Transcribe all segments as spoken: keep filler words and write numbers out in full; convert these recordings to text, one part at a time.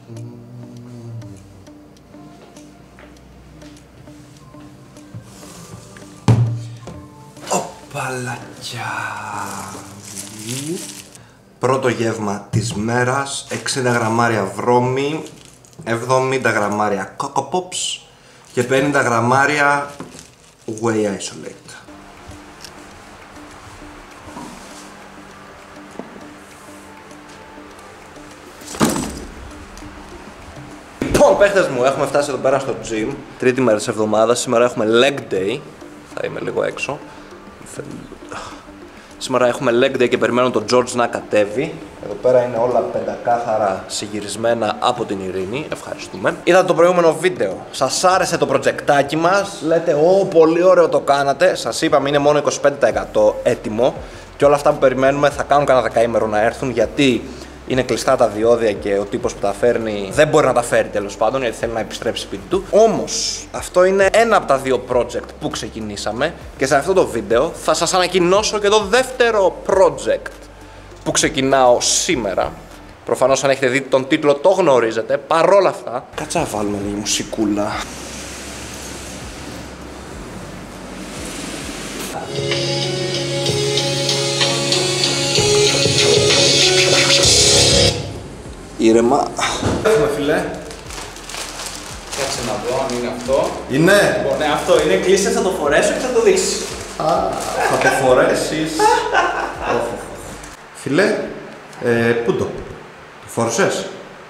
Οπαλακιά. Πρώτο γεύμα της μέρας, εξήντα γραμμάρια βρώμη, εβδομήντα γραμμάρια Coco Pops και πενήντα γραμμάρια Whey Isolate. Λοιπόν, παίχτες μου, έχουμε φτάσει εδώ πέρα στο gym. Τρίτη μέρα της εβδομάδας, σήμερα έχουμε leg day. Θα είμαι λίγο έξω. Σήμερα έχουμε leg day και περιμένω τον George να κατέβει. Εδώ πέρα είναι όλα πεντακάθαρα συγυρισμένα από την Ειρήνη. Ευχαριστούμε. Είδατε το προηγούμενο βίντεο. Σας άρεσε το προτζεκτάκι μας. Λέτε, ω, πολύ ωραίο το κάνατε. Σας είπαμε, είναι μόνο είκοσι πέντε τοις εκατό έτοιμο. Και όλα αυτά που περιμένουμε θα κάνουν κανένα δεκαήμερο να έρθουν, γιατί είναι κλειστά τα διόδια και ο τύπος που τα φέρνει δεν μπορεί να τα φέρει, τέλος πάντων, γιατί θέλει να επιστρέψει σπίτι του. Όμως, αυτό είναι ένα από τα δύο project που ξεκινήσαμε και σε αυτό το βίντεο θα σας ανακοινώσω και το δεύτερο project που ξεκινάω σήμερα. Προφανώς, αν έχετε δει τον τίτλο, το γνωρίζετε. Παρόλα αυτά, κάτσα να βάλουμε λίγη μουσικούλα. Ήρεμα. Έχουμε, φιλέ. Κάτσε να δω αν είναι αυτό. Είναι! Λοιπόν, ναι, αυτό είναι. Κλείσε, θα το φορέσω και θα το δείξεις. Α, θα το φορέσεις. Φιλέ, ε, πού το, το φόρεσες?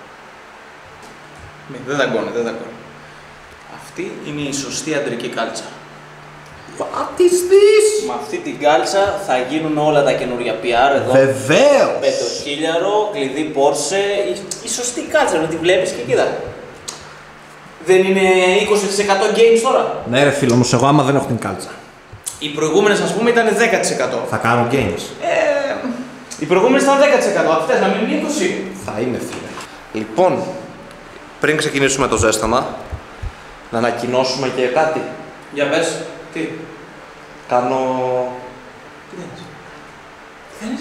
Ναι, δεν δαγκώνει, δεν δαγκώνει. Αυτή είναι η σωστή αντρική κάλτσα. What is this? Με αυτή την κάλτσα θα γίνουν όλα τα καινούργια πι αρ εδώ. Βεβαίως! Πεντοχίλιαρο, κλειδί Porsche, η, η σωστή κάλτσα, να τη βλέπεις και κοίτα. Δεν είναι είκοσι τοις εκατό games τώρα? Ναι ρε φίλο, όμως εγώ άμα δεν έχω την κάλτσα. Οι προηγούμενες, ας πούμε, ήταν δέκα τοις εκατό. Θα κάνω games. Ε, οι προηγούμενες ήταν δέκα τοις εκατό, αυτές να μείνουν είκοσι τοις εκατό. Θα είναι, φίλε. Λοιπόν, πριν ξεκινήσουμε το ζέσταμα, να ανακοινώσουμε και κάτι. Για πες, τι. Κάνω... Τι κάνεις? Τι κάνεις?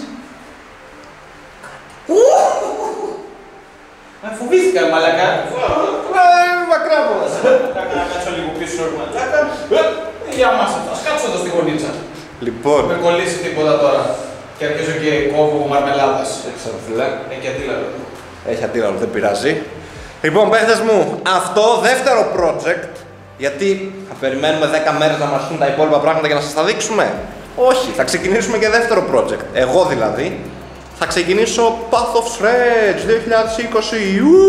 Με φοβήθηκα, μαλακά. Μακρά από εδώ. Να κάτσω λίγο πίσω, μαλακά. Για μας αυτό, ας κάτσω εδώ στη γωνίτσα. Λοιπόν... Με κολλήσει τίποτα τώρα. Και αρχίζω και κόβω μαρμελάδες. Δεν ξέρω, φίλε. Έχει αντίλαλο. Έχει αντίλαλο, δεν πειράζει. Λοιπόν, παίχτες μου, αυτό δεύτερο project. Γιατί θα περιμένουμε δέκα μέρες να μας πούν τα υπόλοιπα πράγματα για να σας τα δείξουμε? Όχι, θα ξεκινήσουμε και δεύτερο project. Εγώ δηλαδή θα ξεκινήσω Path of Threads δύο χιλιάδες είκοσι.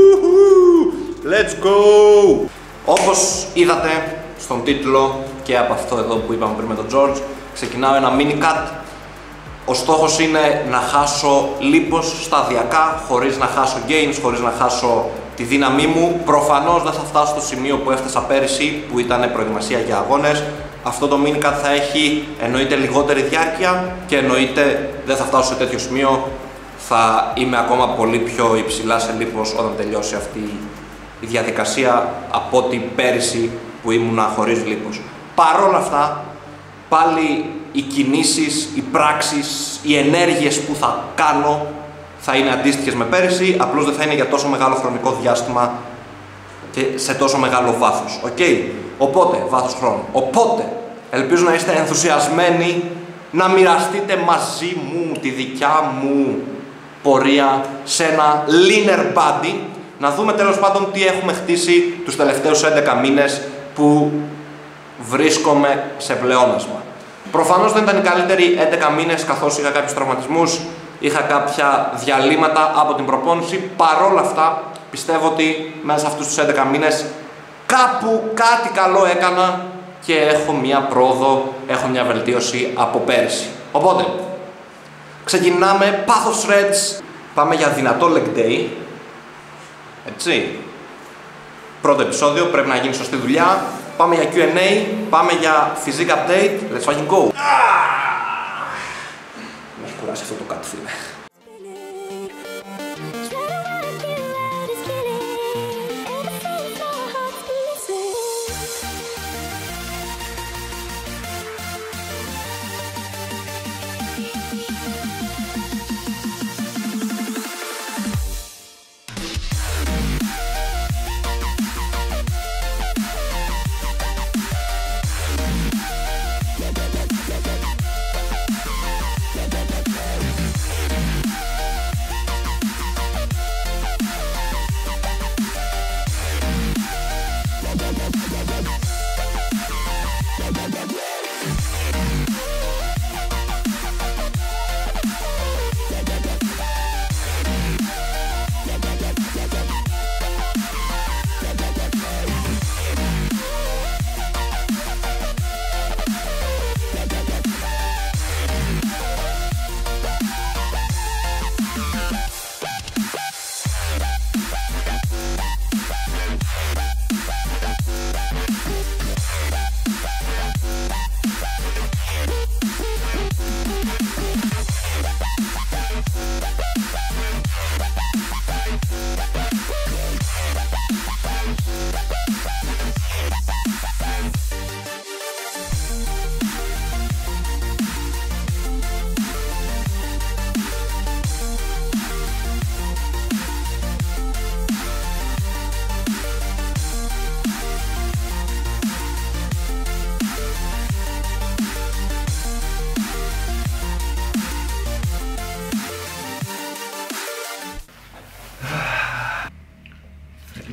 Let's go! Όπως είδατε στον τίτλο και από αυτό εδώ που είπαμε πριν με τον George, ξεκινάω ένα mini cut. Ο στόχος είναι να χάσω λίπος σταδιακά, χωρίς να χάσω gains, χωρίς να χάσω τη δύναμή μου. Προφανώς δεν θα φτάσω στο σημείο που έφτασα πέρυσι, που ήταν προετοιμασία για αγώνες. Αυτό το mini cut θα έχει εννοείται λιγότερη διάρκεια και εννοείται δεν θα φτάσω σε τέτοιο σημείο. Θα είμαι ακόμα πολύ πιο υψηλά σε λίπος όταν τελειώσει αυτή η διαδικασία από ότι πέρυσι που ήμουνα χωρίς λίπος. Παρόλα αυτά, πάλι οι κινήσεις, οι πράξεις, οι ενέργειες που θα κάνω θα είναι αντίστοιχες με πέρυσι, απλώς δεν θα είναι για τόσο μεγάλο χρονικό διάστημα και σε τόσο μεγάλο βάθος. Οκ. Okay. Οπότε, βάθος χρόνου. Οπότε, ελπίζω να είστε ενθουσιασμένοι να μοιραστείτε μαζί μου τη δικιά μου πορεία σε ένα leaner body, να δούμε τέλος πάντων τι έχουμε χτίσει τους τελευταίους έντεκα μήνες που βρίσκομαι σε πλεόνασμα. Προφανώς δεν ήταν οι καλύτεροι έντεκα μήνες, καθώς είχα κάποιους τραυματισμούς, είχα κάποια διαλύματα από την προπόνηση. Παρόλα αυτά, πιστεύω ότι μέσα σε αυτούς τους έντεκα μήνες κάπου κάτι καλό έκανα και έχω μια πρόοδο, έχω μια βελτίωση από πέρυσι. Οπότε, ξεκινάμε Path of Threads. Πάμε για δυνατό leg day. Έτσι. Πρώτο επεισόδιο, πρέπει να γίνει σωστή δουλειά. Πάμε για κιου εντ έι, πάμε για physique update. Let's fucking go! Με έχει κουράσει αυτό το κάτι, φίλε.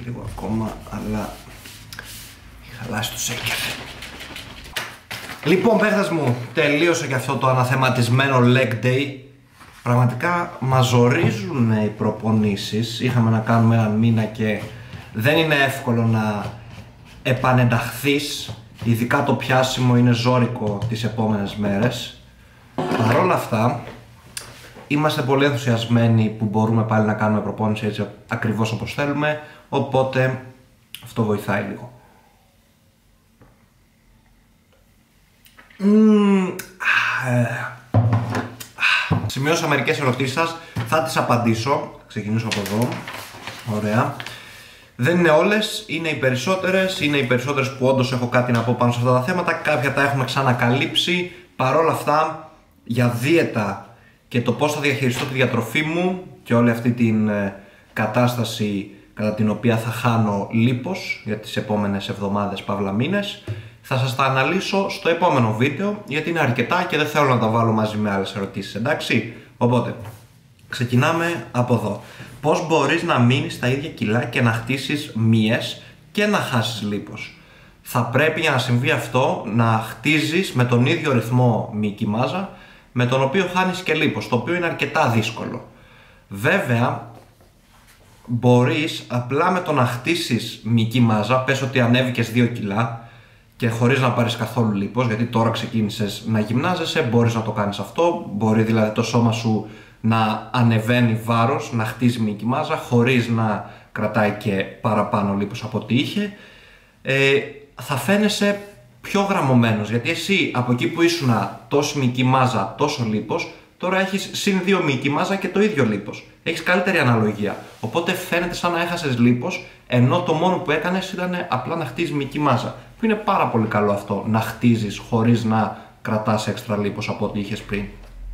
λίγο ακόμα, αλλά χαλάσει το σέκερ. Λοιπόν, παίχτες μου, τελείωσε και αυτό το αναθεματισμένο leg day. Πραγματικά μας ζορίζουν οι προπονήσεις. Είχαμε να κάνουμε έναν μήνα και δεν είναι εύκολο να επανενταχθείς. Ειδικά το πιάσιμο είναι ζώρικο τις επόμενες μέρες. Παρ' όλα αυτά, είμαστε πολύ ενθουσιασμένοι που μπορούμε πάλι να κάνουμε προπόνηση έτσι ακριβώς όπως θέλουμε. Οπότε αυτό βοηθάει λίγο. Mm, ε, Σημείωσα μερικές ερωτήσεις σας, θα τις απαντήσω. Θα ξεκινήσω από εδώ. Ωραία. Δεν είναι όλες, είναι οι περισσότερες. Είναι οι περισσότερες που όντως έχω κάτι να πω πάνω σε αυτά τα θέματα. Κάποια τα έχουμε ξανακαλύψει. Παρ' όλα αυτά, για δίαιτα και το πώς θα διαχειριστώ τη διατροφή μου και όλη αυτή την ε, κατάσταση κατά την οποία θα χάνω λίπος για τις επόμενες εβδομάδες παύλα μήνες, θα σας τα αναλύσω στο επόμενο βίντεο, γιατί είναι αρκετά και δεν θέλω να τα βάλω μαζί με άλλες ερωτήσεις, εντάξει. Οπότε, ξεκινάμε από εδώ. Πώς μπορείς να μείνεις στα ίδια κιλά και να χτίσεις μύες και να χάσεις λίπος? Θα πρέπει για να συμβεί αυτό να χτίζεις με τον ίδιο ρυθμό μυϊκή μάζα με τον οποίο χάνεις και λίπος, το οποίο είναι αρκετά δύσκολο. Βέβαια, μπορείς απλά με το να χτίσεις μυϊκή μάζα, πες ότι ανέβηκες δύο κιλά και χωρίς να πάρεις καθόλου λίπος, γιατί τώρα ξεκίνησες να γυμνάζεσαι, μπορείς να το κάνεις αυτό. Μπορεί δηλαδή το σώμα σου να ανεβαίνει βάρος, να χτίζει μυϊκή μάζα χωρίς να κρατάει και παραπάνω λίπος από ό,τι είχε. Ε, θα φαίνεσαι πιο γραμμωμένος, γιατί εσύ από εκεί που ήσουν τόσο μυϊκή μάζα, τόσο λίπος, τώρα έχεις συν δύο μυϊκή μάζα και το ίδιο λίπος. Έχεις καλύτερη αναλογία. Οπότε φαίνεται σαν να έχασες λίπος, ενώ το μόνο που έκανες ήταν απλά να χτίζεις μυϊκή μάζα. Που είναι πάρα πολύ καλό αυτό, να χτίζεις χωρίς να κρατάς έξτρα λίπος από ό,τι είχες πριν.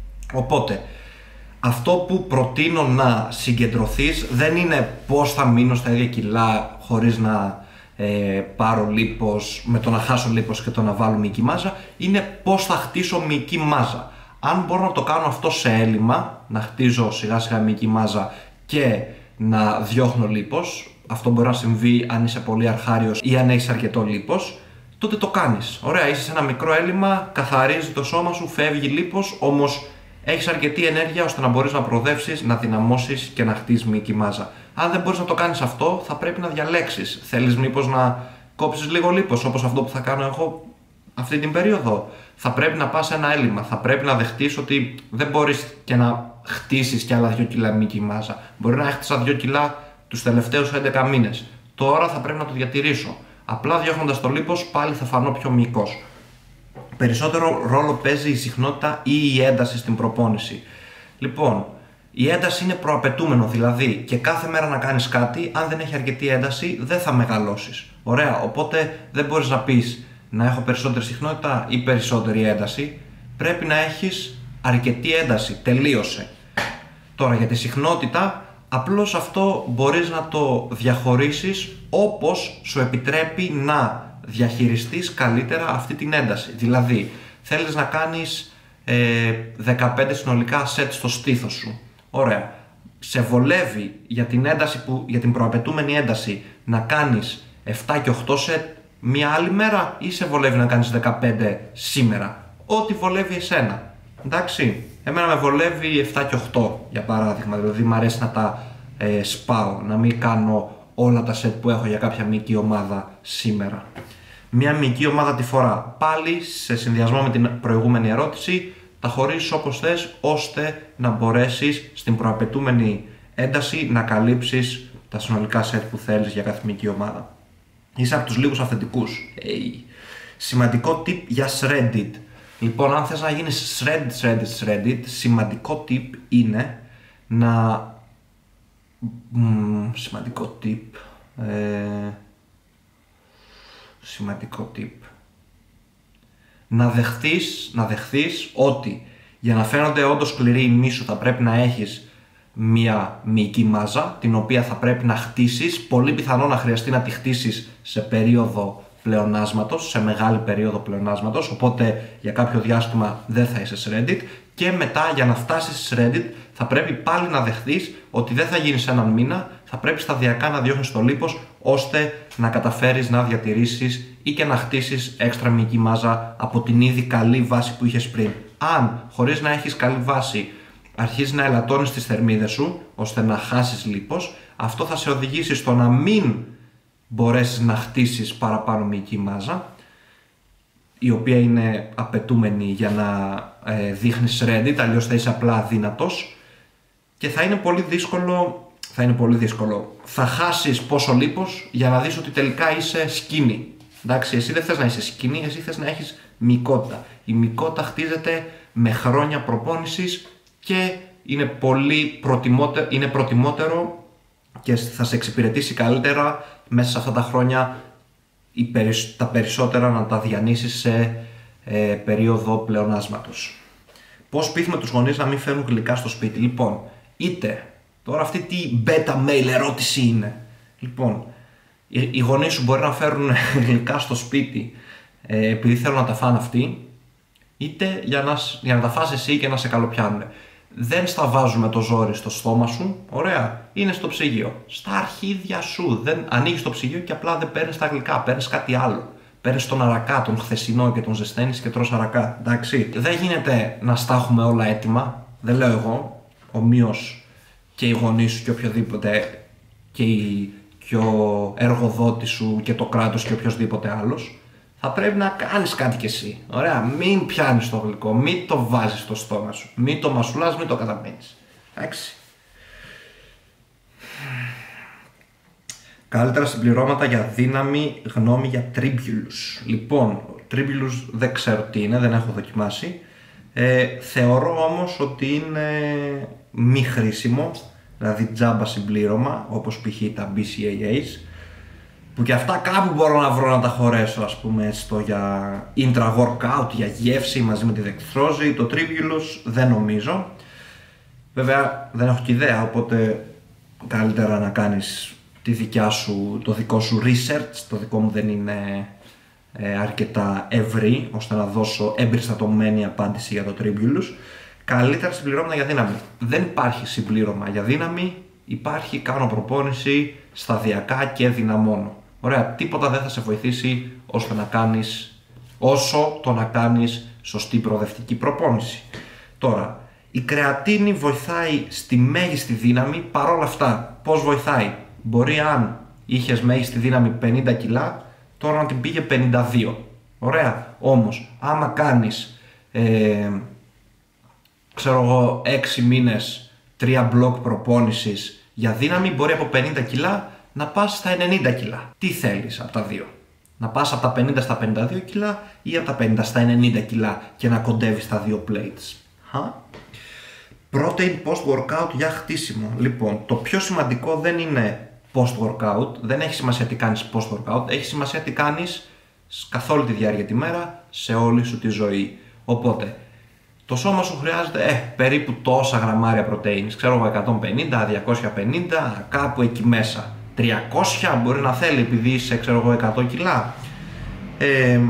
Οπότε, αυτό που προτείνω να συγκεντρωθείς δεν είναι πώς θα μείνω στα ίδια κιλά χωρίς να ε, πάρω λίπος, με το να χάσω λίπος και το να βάλω μυϊκή μάζα, είναι πώς θα χτίσω μυϊκή μάζα. Αν μπορώ να το κάνω αυτό σε έλλειμμα, να χτίζω σιγά σιγά μυϊκή μάζα και να διώχνω λίπος, αυτό μπορεί να συμβεί αν είσαι πολύ αρχάριος ή αν έχεις αρκετό λίπος, τότε το κάνεις. Ωραία, είσαι σε ένα μικρό έλλειμμα, καθαρίζει το σώμα σου, φεύγει λίπος, όμως έχεις αρκετή ενέργεια ώστε να μπορείς να προοδεύσεις, να δυναμώσεις και να χτίσεις μυϊκή μάζα. Αν δεν μπορείς να το κάνεις αυτό, θα πρέπει να διαλέξεις. Θέλεις μήπως να κόψεις λίγο λίπος, όπως αυτό που θα κάνω εγώ αυτή την περίοδο? Θα πρέπει να πας σε ένα έλλειμμα. Θα πρέπει να δεχτείς ότι δεν μπορείς και να χτίσεις κι άλλα δύο κιλά μυϊκή μάζα. Μπορεί να έχτισα δύο κιλά τους τελευταίους έντεκα μήνες. Τώρα θα πρέπει να το διατηρήσω. Απλά διώχνοντας το λίπος πάλι θα φανώ πιο μυϊκός. Περισσότερο ρόλο παίζει η συχνότητα ή η ένταση στην προπόνηση. Λοιπόν, η ένταση είναι προαπαιτούμενο, δηλαδή και κάθε μέρα να κάνεις κάτι, αν δεν έχει αρκετή ένταση δεν θα μεγαλώσεις. Ωραία, οπότε δεν μπορείς να πεις να έχω περισσότερη συχνότητα ή περισσότερη ένταση. Πρέπει να έχεις αρκετή ένταση, τελείωσε. Τώρα για τη συχνότητα, απλώς αυτό μπορείς να το διαχωρίσεις όπως σου επιτρέπει να διαχειριστείς καλύτερα αυτή την ένταση. Δηλαδή, θέλεις να κάνεις ε, δεκαπέντε συνολικά σετ στο στήθος σου. Ωραία. Σε βολεύει για την, ένταση που, για την προαπαιτούμενη ένταση να κάνεις επτά και οκτώ σετ μια άλλη μέρα, ή σε βολεύει να κάνεις δεκαπέντε σήμερα? Ό,τι βολεύει εσένα. Εντάξει. Εμένα με βολεύει επτά και οκτώ για παράδειγμα. Δηλαδή μου αρέσει να τα ε, σπάω, να μην κάνω όλα τα σετ που έχω για κάποια μυϊκή ομάδα σήμερα. Μια μυϊκή ομάδα τη φορά. Πάλι σε συνδυασμό με την προηγούμενη ερώτηση, τα χωρίσεις όπως θες, ώστε να μπορέσεις στην προαπαιτούμενη ένταση να καλύψεις τα συνολικά σετ που θέλεις για κάθε μυϊκή ομάδα. Είσαι από τους λίγους αυθεντικούς. Hey. Σημαντικό tip για shredded. Λοιπόν, αν θες να γίνεις shredded, shredded, shredded, σημαντικό tip είναι να... Mm, σημαντικό tip... Ε... Σημαντικό tip. Να δεχθείς, να δεχθείς ότι για να φαίνονται όντως σκληροί οι μυς σου θα πρέπει να έχεις μία μυϊκή μάζα, την οποία θα πρέπει να χτίσεις, πολύ πιθανό να χρειαστεί να τη χτίσεις σε περίοδο πλεονάσματος, σε μεγάλη περίοδο πλεονάσματος, οπότε για κάποιο διάστημα δεν θα είσαι shredded, και μετά για να φτάσεις shredded θα πρέπει πάλι να δεχθείς ότι δεν θα γίνει σε έναν μήνα, θα πρέπει σταδιακά να διώχνεις το λίπος ώστε να καταφέρεις να διατηρήσεις ή και να χτίσεις έξτρα μυϊκή μάζα από την ήδη καλή βάση που είχες πριν. Αν χωρίς να έχεις καλή βάση αρχίζεις να ελαττώνεις τις θερμίδες σου ώστε να χάσεις λίπος, αυτό θα σε οδηγήσει στο να μην μπορέσεις να χτίσεις παραπάνω μυϊκή μάζα, η οποία είναι απαιτούμενη για να ε, δείχνεις Reddit, αλλιώς θα είσαι απλά αδύνατος και θα είναι πολύ δύσκολο, θα είναι πολύ δύσκολο. Θα χάσεις πόσο λίπος για να δεις ότι τελικά είσαι skinny. Εντάξει, εσύ δεν θες να είσαι skinny, εσύ θες να έχεις μυϊκότητα. Η μυϊκότητα χτίζεται με χρόνια προπόνησης και είναι πολύ προτιμότερο, είναι προτιμότερο και θα σε εξυπηρετήσει καλύτερα μέσα σε αυτά τα χρόνια τα περισσότερα να τα διανύσεις σε ε, περίοδο πλεονάσματος. Πώς πείθουμε τους γονείς να μην φέρουν γλυκά στο σπίτι? Λοιπόν, είτε, τώρα αυτή τι beta mail ερώτηση είναι. Λοιπόν, οι, οι γονείς σου μπορεί να φέρουν γλυκά στο σπίτι ε, επειδή θέλουν να τα φάνε αυτοί, είτε για να, για να τα φας εσύ και να σε καλοπιάνουν. Δεν στα βάζουμε το ζόρι στο στόμα σου, ωραία, είναι στο ψυγείο. Στα αρχίδια σου, δεν ανοίγεις το ψυγείο και απλά δεν παίρνεις τα γλυκά, παίρνεις κάτι άλλο. Παίρνεις τον αρακά, τον χθεσινό και τον ζεσταίνεις και τρως αρακά, εντάξει. Δεν γίνεται να στα έχουμε όλα έτοιμα, δεν λέω εγώ, ομοίως και οι γονείς σου και οποιοδήποτε, και, η, και ο εργοδότης σου και το κράτος και οποιοδήποτε άλλος. Θα πρέπει να κάνεις κάτι κι εσύ. Ωραία, μην πιάνεις το γλυκό, μην το βάζεις στο στόμα σου, μην το μασουλάς, μην το καταπίνεις. Εντάξει. Καλύτερα συμπληρώματα για δύναμη, γνώμη για Tribulus. Λοιπόν, Tribulus δεν ξέρω τι είναι, δεν έχω δοκιμάσει. Ε, θεωρώ όμως ότι είναι μη χρήσιμο, δηλαδή τζάμπα συμπλήρωμα, όπως π.χ. τα μπι σι έι έις. Που και αυτά κάπου μπορώ να βρω να τα χωρέσω, ας πούμε, στο για intra-workout, για γεύση μαζί με τη δεξτρόζη. Το Tribulus δεν νομίζω. Βέβαια δεν έχω και ιδέα, οπότε καλύτερα να κάνεις τη δικιά σου, το δικό σου research. Το δικό μου δεν είναι ε, αρκετά ευρύ, ώστε να δώσω εμπεριστατωμένη απάντηση για το Tribulus. Καλύτερα συμπληρώματα για δύναμη. Δεν υπάρχει συμπλήρωμα για δύναμη, υπάρχει κάνω προπόνηση σταδιακά και δυναμώνω. Ωραία, τίποτα δεν θα σε βοηθήσει ώστε να κάνεις, όσο το να κάνεις σωστή προοδευτική προπόνηση. Τώρα, η κρεατίνη βοηθάει στη μέγιστη δύναμη, παρόλα αυτά, πώς βοηθάει? Μπορεί αν είχες μέγιστη δύναμη πενήντα κιλά, τώρα να την πήγε πενήντα δύο. Ωραία, όμως, άμα κάνεις, ε, ξέρω εγώ, έξι μήνες, τρία μπλοκ προπόνησης για δύναμη, μπορεί από πενήντα κιλά να πας στα ενενήντα κιλά. Τι θέλεις από τα δύο? Να πας από τα πενήντα στα πενήντα δύο κιλά ή από τα πενήντα στα ενενήντα κιλά και να κοντεύεις τα δύο plates? Χα? Protein post-workout για χτίσιμο. Λοιπόν, το πιο σημαντικό δεν είναι post-workout, δεν έχει σημασία τι κάνεις post-workout, έχει σημασία τι κάνεις καθ' όλη τη διάρκεια τη μέρα, σε όλη σου τη ζωή. Οπότε, το σώμα σου χρειάζεται ε, περίπου τόσα γραμμάρια πρωτεΐνης, ξέρω εγώ εκατόν πενήντα, διακόσια πενήντα, κάπου εκεί μέσα. τριακόσια μπορεί να θέλει επειδή είσαι, ξέρω εγώ, εκατό κιλά. Ε,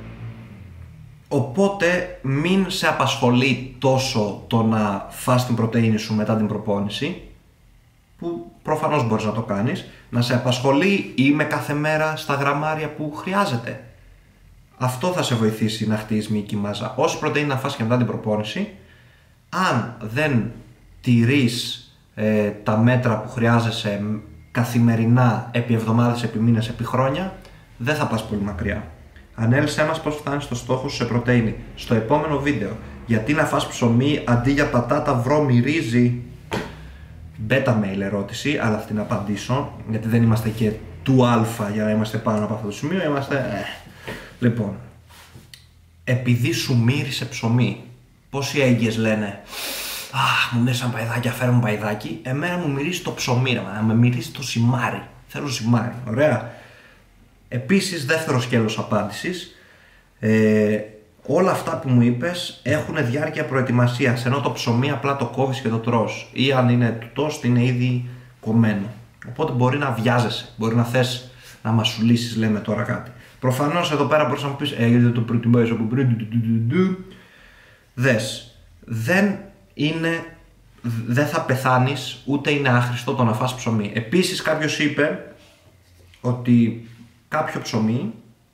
οπότε μην σε απασχολεί τόσο το να φας την πρωτεΐνη σου μετά την προπόνηση, που προφανώς μπορείς να το κάνεις, να σε απασχολεί είμαι κάθε μέρα στα γραμμάρια που χρειάζεται. Αυτό θα σε βοηθήσει να χτίσεις μυϊκή μάζα. Όση πρωτεΐνη να φας και μετά την προπόνηση, αν δεν τηρείς ε, τα μέτρα που χρειάζεσαι καθημερινά, επί εβδομάδες, επί μήνες, επί χρόνια, δεν θα πας πολύ μακριά. Ανέλησέ μας πώς φτάνεις στο στόχο σου σε πρωτεΐνη στο επόμενο βίντεο. Γιατί να φας ψωμί αντί για πατάτα, βρώμη, ρύζι? Beta mail ερώτηση, αλλά αυτή να απαντήσω, γιατί δεν είμαστε και του α για να είμαστε πάνω από αυτό το σημείο, είμαστε... Ε. Λοιπόν, επειδή σου μύρισε ψωμί, πόσοι έγκυες λένε «Αχ, μου μύρισαν παϊδάκια, φέρε μου παϊδάκι», εμένα μου μυρίζει το ψωμί, να με μυρίζει το ζυμάρι, θέλω ζυμάρι, ωραία. Επίσης, δεύτερο σκέλος απάντησης, ε, όλα αυτά που μου είπες έχουν διάρκεια προετοιμασίας, ενώ το ψωμί απλά το κόβεις και το τρως, ή αν είναι του τόστ είναι ήδη κομμένο, οπότε μπορεί να βιάζεσαι, μπορεί να θες να μασουλήσεις, λέμε τώρα κάτι. Προφανώς εδώ πέρα μπορείς να μου πεις «Ε, γιατί δεν το προετοιμάζεις από πριν». Δες, δεν είναι δεν θα πεθάνεις, ούτε είναι άχρηστο το να φας ψωμί. Επίσης κάποιος είπε ότι κάποιο ψωμί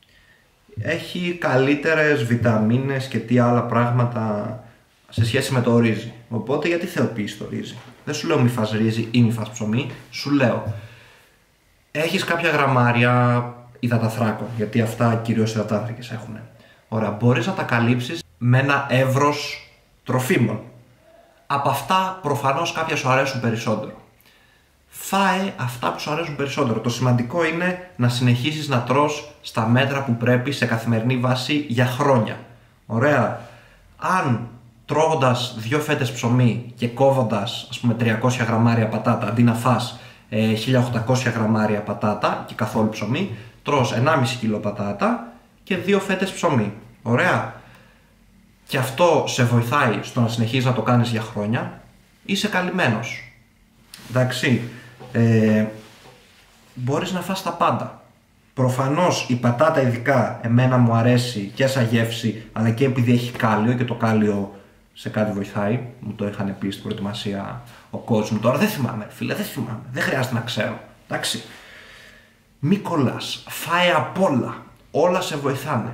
έχει καλύτερες βιταμίνες και τι άλλα πράγματα σε σχέση με το ρύζι. Οπότε γιατί θεοποιείς το ρύζι? Δεν σου λέω μη φας ρύζι ή μη φας ψωμί, σου λέω έχεις κάποια γραμμάρια υδαταθράκων, γιατί αυτά κυρίως υδατάθρακες έχουν. Ωραία, μπορείς να τα καλύψεις με ένα εύρος τροφίμων. Από αυτά προφανώς κάποια σου αρέσουν περισσότερο. Φάε αυτά που σου αρέσουν περισσότερο. Το σημαντικό είναι να συνεχίσεις να τρως στα μέτρα που πρέπει σε καθημερινή βάση για χρόνια. Ωραία. Αν τρώγοντας δύο φέτες ψωμί και κόβοντας ας πούμε τριακόσια γραμμάρια πατάτα, αντί να φας ε, χίλια οκτακόσια γραμμάρια πατάτα και καθόλου ψωμί, τρως ενάμιση κιλό πατάτα και δύο φέτες ψωμί. Ωραία. Και αυτό σε βοηθάει στο να συνεχίσεις να το κάνεις για χρόνια, είσαι καλυμμένος. Εντάξει. Ε, μπορείς να φας τα πάντα. Προφανώς η πατάτα ειδικά εμένα μου αρέσει και σαν γεύση, αλλά και επειδή έχει κάλιο και το κάλιο σε κάτι βοηθάει. Μου το είχαν πει στην προετοιμασία ο coach μου. Τώρα δεν θυμάμαι, φίλε, δεν θυμάμαι. Δεν χρειάζεται να ξέρω. Εντάξει. Μη κολλάς. Φάε απ' όλα. Όλα σε βοηθάνε.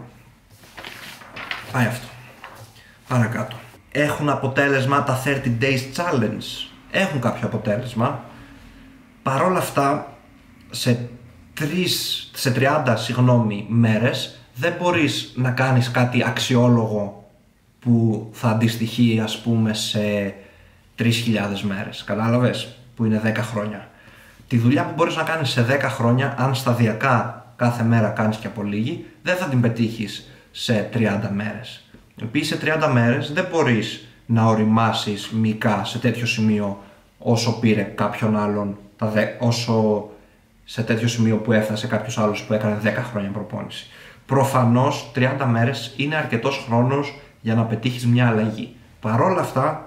Πάει αυτό. Παρακάτω. Έχουν αποτέλεσμα τα thirty days challenge. Έχουν κάποιο αποτέλεσμα. Παρ' όλα αυτά, σε, τρεις, σε τριάντα συγγνώμη, μέρες δεν μπορείς να κάνεις κάτι αξιόλογο που θα αντιστοιχεί ας πούμε σε τρεις χιλιάδες μέρες. Κατάλαβες, που είναι δέκα χρόνια. Τη δουλειά που μπορείς να κάνεις σε δέκα χρόνια, αν σταδιακά κάθε μέρα κάνεις και από λίγη, δεν θα την πετύχεις σε τριάντα μέρες. Επίσης σε τριάντα μέρες δεν μπορείς να οριμάσεις μυϊκά σε τέτοιο σημείο όσο πήρε κάποιον άλλον, όσο σε τέτοιο σημείο που έφτασε κάποιος άλλος που έκανε δέκα χρόνια προπόνηση. Προφανώς τριάντα μέρες είναι αρκετός χρόνος για να πετύχεις μια αλλαγή. Παρ' όλα αυτά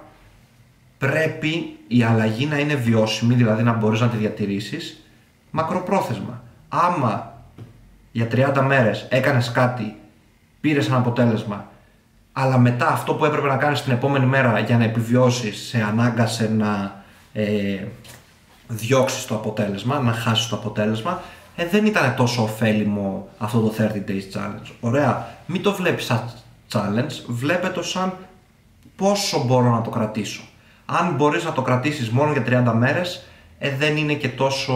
πρέπει η αλλαγή να είναι βιώσιμη, δηλαδή να μπορείς να τη διατηρήσεις μακροπρόθεσμα. Άμα για τριάντα μέρες έκανες κάτι, πήρες ένα αποτέλεσμα, αλλά μετά αυτό που έπρεπε να κάνεις την επόμενη μέρα για να επιβιώσεις σε ανάγκασε να ε, διώξεις το αποτέλεσμα, να χάσεις το αποτέλεσμα, ε, δεν ήταν τόσο ωφέλιμο αυτό το thirty days challenge. Ωραία, μην το βλέπεις σαν challenge, βλέπε το σαν πόσο μπορώ να το κρατήσω. Αν μπορείς να το κρατήσεις μόνο για τριάντα μέρες, ε, δεν είναι και τόσο,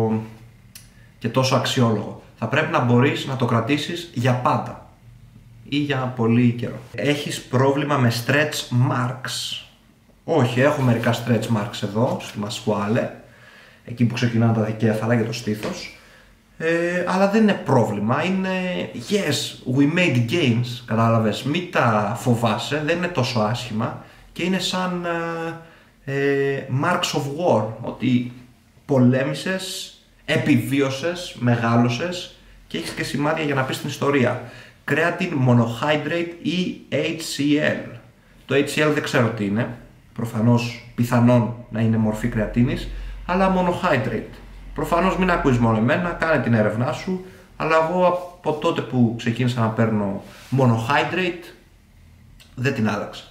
και τόσο αξιόλογο. Θα πρέπει να μπορείς να το κρατήσεις για πάντα ή για πολύ καιρό. Έχεις πρόβλημα με stretch marks? Όχι, έχω μερικά stretch marks εδώ, στη μασκουάλε, εκεί που ξεκινάνε τα δικέφαλα για το στήθος. Ε, αλλά δεν είναι πρόβλημα, είναι yes, we made gains, κατάλαβες, μην τα φοβάσαι, δεν είναι τόσο άσχημα και είναι σαν ε, ε, marks of war, ότι πολέμησες, επιβίωσες, μεγάλωσες και έχεις και σημάδια για να πεις την ιστορία. Creatine monohydrate ή έιτς σι ελ. Το έιτς σι ελ δεν ξέρω τι είναι, προφανώς πιθανόν να είναι μορφή κρεατίνης, αλλά monohydrate. Προφανώς μην ακούεις μόνο εμένα, κάνε την έρευνά σου, αλλά εγώ από τότε που ξεκίνησα να παίρνω monohydrate δεν την άλλαξα.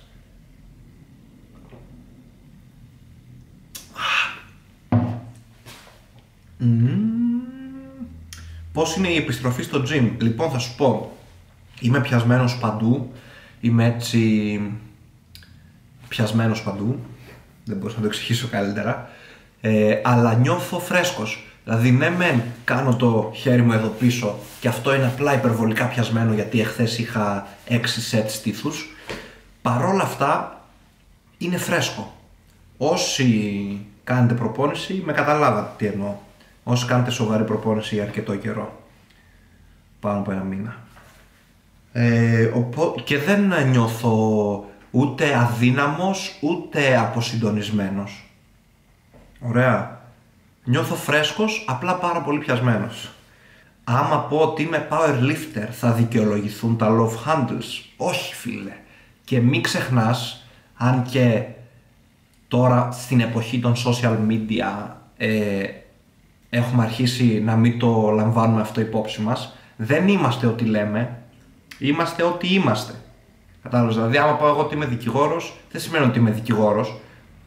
Mm. Πώς είναι η επιστροφή στο gym? Λοιπόν, θα σου πω, είμαι πιασμένος παντού, είμαι έτσι πιασμένος παντού, δεν μπορούσα να το εξηγήσω καλύτερα, ε, αλλά νιώθω φρέσκος. Δηλαδή ναι μεν κάνω το χέρι μου εδώ πίσω και αυτό είναι απλά υπερβολικά πιασμένο γιατί εχθές είχα έξι σετ στήθους, παρόλα αυτά είναι φρέσκο. Όσοι κάνετε προπόνηση με καταλάβατε τι εννοώ. Όσοι κάνετε σοβαρή προπόνηση για αρκετό καιρό, πάνω από ένα μήνα, ε, οπό, και δεν νιώθω ούτε αδύναμος ούτε αποσυντονισμένος. Ωραία. Νιώθω φρέσκος, απλά πάρα πολύ πιασμένος. Άμα πω ότι είμαι powerlifter, θα δικαιολογηθούν τα love handles? Όχι φίλε. Και μην ξεχνάς, αν και τώρα στην εποχή των social media ε, έχουμε αρχίσει να μην το λαμβάνουμε αυτό υπόψη μας, δεν είμαστε ό,τι λέμε, είμαστε ό,τι είμαστε. Κατάλαβες, δηλαδή άμα πω εγώ ότι είμαι δικηγόρος, δεν σημαίνει ότι είμαι δικηγόρος.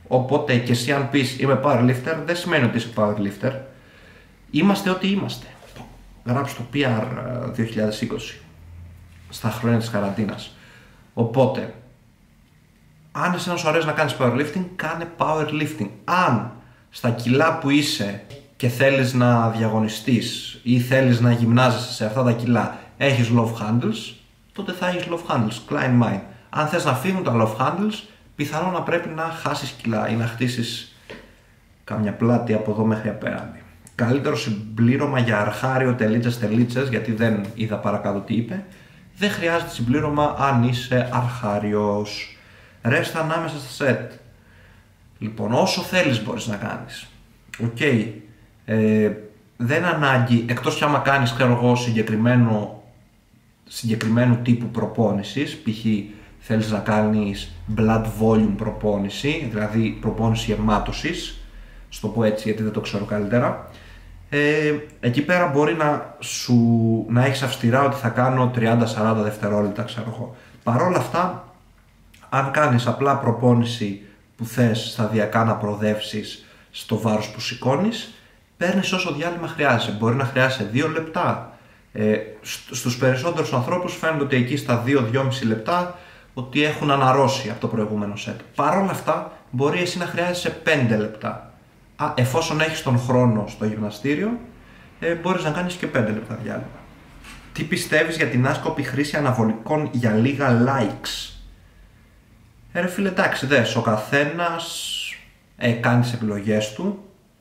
Οπότε και εσύ αν πεις είμαι powerlifter, δεν σημαίνει ότι είσαι powerlifter. Είμαστε ό,τι είμαστε. Γράψτε το πι αρ δύο χιλιάδες είκοσι στα χρόνια της καραντίνας. Οπότε, αν εσένα σου αρέσει να κάνεις powerlifting, κάνε powerlifting. Αν στα κιλά που είσαι και θέλεις να διαγωνιστείς ή θέλεις να γυμνάζεσαι σε αυτά τα κιλά έχεις love handles, τότε θα έχεις love handles, Klein Mind. Αν θες να φύγουν τα love handles, πιθανόν να πρέπει να χάσεις κιλά ή να χτίσεις καμιά πλάτη από εδώ μέχρι απέναντι. Καλύτερο συμπλήρωμα για αρχάριο τελίτσες τελίτσες, γιατί δεν είδα παρακάτω τι είπε. Δεν χρειάζεται συμπλήρωμα αν είσαι αρχάριος. Ρέστα ανάμεσα στα σετ. Λοιπόν, όσο θέλεις μπορείς να κάνεις. Οκ. Okay. Ε, δεν ανάγκη, εκτός κι άμα κάνεις, ξέρω εγώ, συγκεκριμένο, συγκεκριμένου τύπου προπόνησης, π.χ. θέλεις να κάνεις blood volume προπόνηση, δηλαδή προπόνηση αιμάτωσης, στο πω έτσι γιατί δεν το ξέρω καλύτερα. Ε, εκεί πέρα μπορεί να, σου, να έχεις αυστηρά ότι θα κάνω τριάντα με σαράντα δευτερόλεπτα, ξέρω εγώ. Παρ' όλα αυτά, αν κάνεις απλά προπόνηση που θες σταδιακά να προοδεύσεις στο βάρος που σηκώνεις, παίρνεις όσο διάλειμμα χρειάζεσαι. Μπορεί να χρειάζεσαι δύο λεπτά. Ε, στους περισσότερους ανθρώπους φαίνεται ότι εκεί στα δύο με δυόμισι λεπτά ότι έχουν αναρρώσει από το προηγούμενο σετ. Παρ' όλα αυτά, μπορεί εσύ να χρειάζεσαι πέντε λεπτά. Α, εφόσον έχεις τον χρόνο στο γυμναστήριο, ε, μπορείς να κάνεις και πέντε λεπτά διάλειμμα. Τι πιστεύεις για την άσκοπη χρήση αναβολικών για λίγα likes? Ε, ρε φίλε, εντάξει, δες, ο καθένας ε, κάνει τις επιλογές του.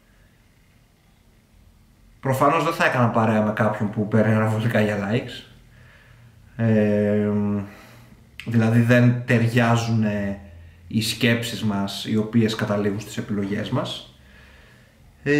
Προφανώς δεν θα έκανα παρέα με κάποιον που παίρνει αναβολικά για likes. Ε, δηλαδή δεν ταιριάζουν οι σκέψεις μας οι οποίες καταλήγουν στις επιλογές μας. Ε,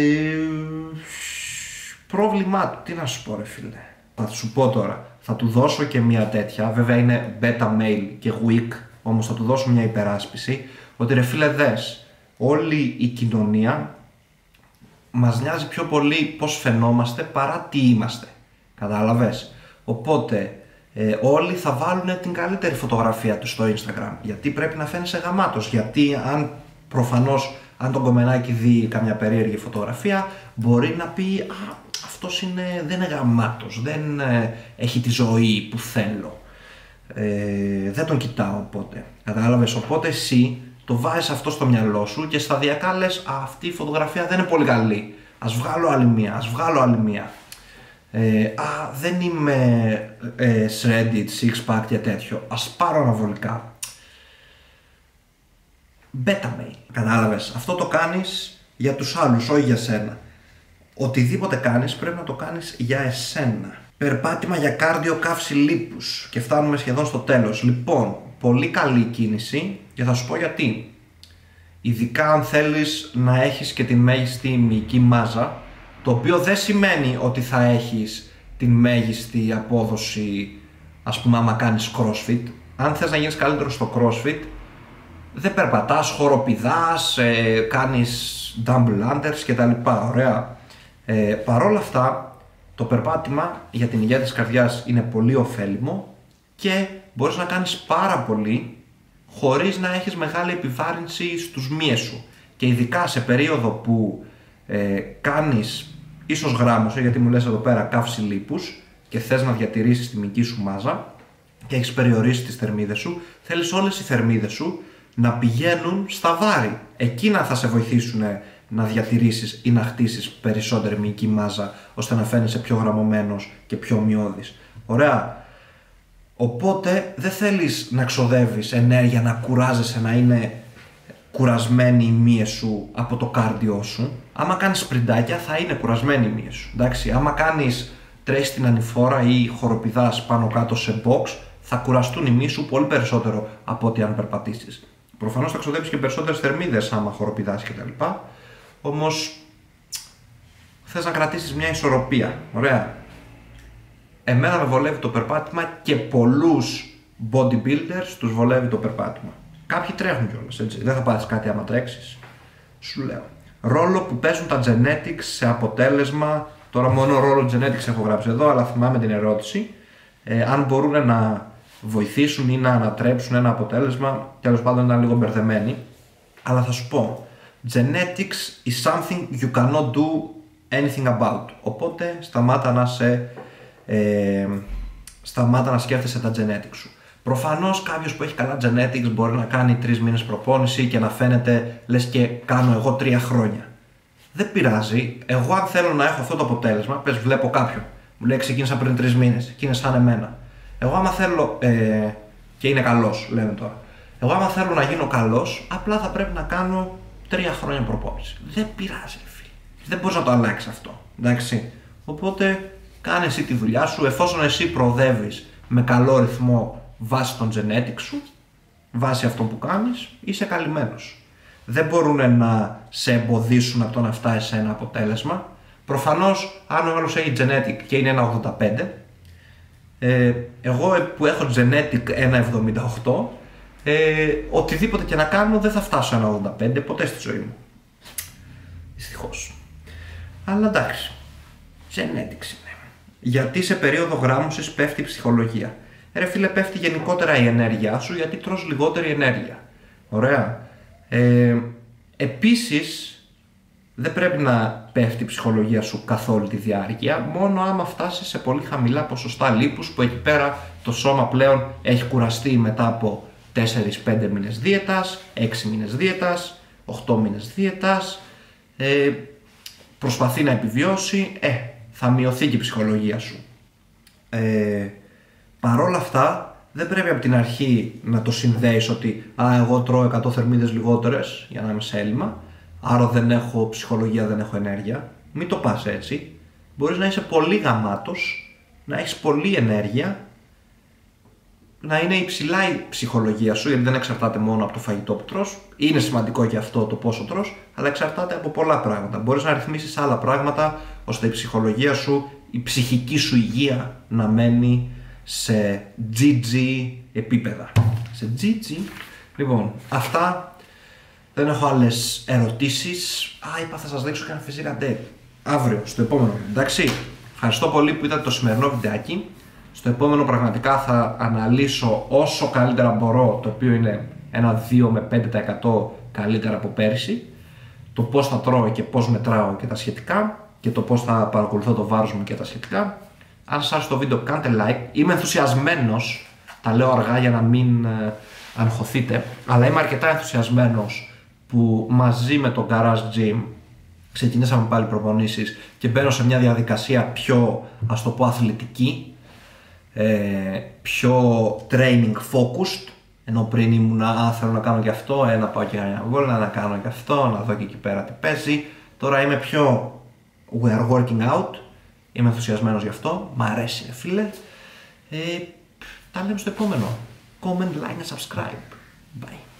πρόβλημά του, τι να σου πω ρε φίλε. Θα σου πω τώρα, θα του δώσω και μια τέτοια, βέβαια είναι beta mail και weak, όμως θα του δώσω μια υπεράσπιση, ότι ρε φίλε δες, όλη η κοινωνία μας νοιάζει πιο πολύ πώς φαινόμαστε παρά τι είμαστε. Κατάλαβες? Οπότε ε, όλοι θα βάλουν την καλύτερη φωτογραφία του στο Instagram. Γιατί πρέπει να φαίνεσαι γαμάτος. Γιατί αν προφανώς αν τον κομμενάκι δει καμιά περίεργη φωτογραφία, μπορεί να πει «Α, αυτός είναι, δεν είναι γαμάτος, δεν ε, έχει τη ζωή που θέλω». Ε, δεν τον κοιτάω οπότε. Κατάλαβες? Οπότε εσύ το βάζεις αυτό στο μυαλό σου και σταδιακά λες «Α, αυτή η φωτογραφία δεν είναι πολύ καλή. Ας βγάλω άλλη μία, ας βγάλω άλλη μία». Ε, «Α, δεν είμαι ε, shredded, six pack και τέτοιο. Ας πάρω αναβολικά». Beta me. Κατάλαβες? Αυτό το κάνεις για τους άλλους, όχι για σένα. Οτιδήποτε κάνεις πρέπει να το κάνεις για εσένα. Περπάτημα για κάρντιο καύση λίπους. Και φτάνουμε σχεδόν στο τέλος. Λοιπόν, πολύ καλή κίνηση και θα σου πω γιατί. Ειδικά αν θέλεις να έχεις και την μέγιστη μυϊκή μάζα, το οποίο δεν σημαίνει ότι θα έχεις την μέγιστη απόδοση, ας πούμε, άμα κάνεις crossfit. Αν θες να γίνεις καλύτερο στο crossfit, δεν περπατάς, χοροπηδάς, ε, κάνεις dumbbell unders κτλ. Ωραία. Ε, Παρ' όλα αυτά, το περπάτημα για την υγεία της καρδιάς είναι πολύ ωφέλιμο και μπορείς να κάνεις πάρα πολύ χωρίς να έχεις μεγάλη επιβάρυνση στους μύες σου. Και ειδικά σε περίοδο που ε, κάνεις ίσως γράμμωση, γιατί μου λες εδώ πέρα καύση λίπους και θες να διατηρήσεις τη μυϊκή σου μάζα και έχεις περιορίσει τις θερμίδες σου, θέλεις όλες οι θερμίδες σου να πηγαίνουν στα βάρη. Εκείνα θα σε βοηθήσουν να διατηρήσεις ή να χτίσεις περισσότερη μυϊκή μάζα, ώστε να φαίνεσαι πιο γραμμωμένος και πιο ομοιώδης. Ωραία. Οπότε δεν θέλεις να ξοδεύεις ενέργεια, να κουράζεσαι, να είναι κουρασμένη οι μύες σου από το κάρδιό σου. Άμα κάνεις σπριντάκια θα είναι κουρασμένη οι μύες σου. Εντάξει, άμα κάνεις τρέχεις την ανηφόρα ή χοροπηδάς πάνω κάτω σε box, θα κουραστούν οι μύες σου πολύ περισσότερο από ό,τι αν περπατήσεις. Προφανώς θα ξοδέψεις και περισσότερες θερμίδες άμα χοροπηδάσεις κτλ. Όμως θες να κρατήσεις μια ισορροπία. Ωραία. Εμένα με βολεύει το περπάτημα και πολλούς bodybuilders τους βολεύει το περπάτημα. Κάποιοι τρέχουν κιόλας, έτσι. Δεν θα πάρεις κάτι άμα τρέξεις. Σου λέω. Ρόλο που παίζουν τα genetics σε αποτέλεσμα. Τώρα μόνο ρόλο genetics έχω γράψει εδώ, αλλά θυμάμαι την ερώτηση. Ε, αν μπορούν να βοηθήσουν ή να ανατρέψουν ένα αποτέλεσμα, τέλος πάντων ήταν λίγο μπερδεμένη. Αλλά θα σου πω, genetics is something you cannot do anything about. Οπότε σταμάτα να σε... Ε, σταμάτα να σκέφτεσαι τα genetics σου. Προφανώς κάποιος που έχει καλά genetics μπορεί να κάνει τρεις μήνες προπόνηση και να φαίνεται λες και κάνω εγώ τρία χρόνια. Δεν πειράζει. Εγώ, αν θέλω να έχω αυτό το αποτέλεσμα, πες βλέπω κάποιον. Μου λέει ξεκίνησα πριν τρεις μήνες και είναι σαν εμένα. Εγώ, άμα θέλω. Ε, και είναι καλός, λέμε τώρα. Εγώ, άμα θέλω να γίνω καλός, απλά θα πρέπει να κάνω τρία χρόνια προπόνηση. Δεν πειράζει, φίλε. Δεν μπορείς να το αλλάξεις αυτό. Εντάξει. Οπότε, κάνε εσύ τη δουλειά σου. Εφόσον εσύ προοδεύεις με καλό ρυθμό βάσει των genetics σου, βάσει αυτό που κάνεις, είσαι καλυμμένος. Δεν μπορούν να σε εμποδίσουν από το να φτάσεις σε ένα αποτέλεσμα. Προφανώς, αν ο άλλος έχει genetic και είναι ένα ογδόντα πέντε, ε, εγώ που έχω genetic ένα εβδομήντα οκτώ, ε, οτιδήποτε και να κάνω δεν θα φτάσω ένα ογδόντα πέντε ποτέ στη ζωή μου. Δυστυχώς. Αλλά εντάξει, genetics είναι. Γιατί σε περίοδο γράμμωσης πέφτει η ψυχολογία. Ρε φίλε, πέφτει γενικότερα η ενέργειά σου γιατί τρως λιγότερη ενέργεια. Ωραία. Ε, επίσης, δεν πρέπει να πέφτει η ψυχολογία σου καθ' όλη τη διάρκεια, μόνο άμα φτάσεις σε πολύ χαμηλά ποσοστά λίπους που εκεί πέρα το σώμα πλέον έχει κουραστεί μετά από τέσσερα πέντε μήνες δίαιτας, έξι μήνες δίαιτας, οκτώ μήνες δίαιτας, ε, προσπαθεί να επιβιώσει, ε, θα μειωθεί και η ψυχολογία σου. Ε, παρόλα αυτά, δεν πρέπει από την αρχή να το συνδέεις ότι «Α, εγώ τρώω εκατό θερμίδες λιγότερες για να είμαι σε έλλειμμα, άρα δεν έχω ψυχολογία, δεν έχω ενέργεια». Μην το πας έτσι. Μπορείς να είσαι πολύ γαμάτος, να έχεις πολλή ενέργεια, να είναι υψηλά η ψυχολογία σου, γιατί δεν εξαρτάται μόνο από το φαγητό που τρως. Είναι σημαντικό και αυτό το πόσο τρως, αλλά εξαρτάται από πολλά πράγματα. Μπορείς να ρυθμίσεις άλλα πράγματα, ώστε η ψυχολογία σου, η ψυχική σου υγεία να μένει σε τζι τζι επίπεδα. Σε τζι τζι. Λοιπόν, αυτά. Δεν έχω άλλες ερωτήσεις. Α, είπα θα σας δείξω και ένα physical day αύριο, στο επόμενο. Εντάξει. Ευχαριστώ πολύ που είδατε το σημερινό βιντεάκι. Στο επόμενο πραγματικά θα αναλύσω όσο καλύτερα μπορώ, το οποίο είναι ένα δύο με πέντε τοις εκατό καλύτερα από πέρυσι, το πώς θα τρώω και πώς μετράω και τα σχετικά, και το πώς θα παρακολουθώ το βάρος μου και τα σχετικά. Αν σας άρεσε το βίντεο κάντε like. Είμαι ενθουσιασμένος, τα λέω αργά για να μην ε, αγχωθείτε, αλλά είμαι αρκετά ενθουσιασμένος που μαζί με το Garage Gym ξεκινήσαμε πάλι προπονήσεις και μπαίνω σε μια διαδικασία πιο, ας το πω, αθλητική, ε, πιο training focused, ενώ πριν ήμουν α, θέλω να κάνω και αυτό, ένα πάω και ένα βόλα, να κάνω και αυτό, να δω και εκεί πέρα τι παίζει. Τώρα είμαι πιο we are working out, είμαι ενθουσιασμένος γι' αυτό, μ' αρέσει φίλε. Ε, τα λέμε στο επόμενο. Comment, like and subscribe. Bye.